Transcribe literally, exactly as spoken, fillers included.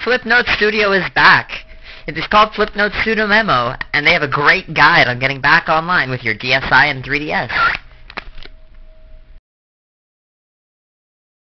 Flipnote Studio is back. It is called Flipnote Sudomemo, and they have a great guide on getting back online with your D S i and three D S.